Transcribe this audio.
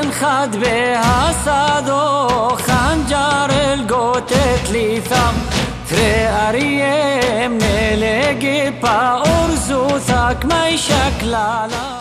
خد بها صادو خنجر القوتت لي ثم تري أريم نلقي با أرزو ثاك ما يشكل على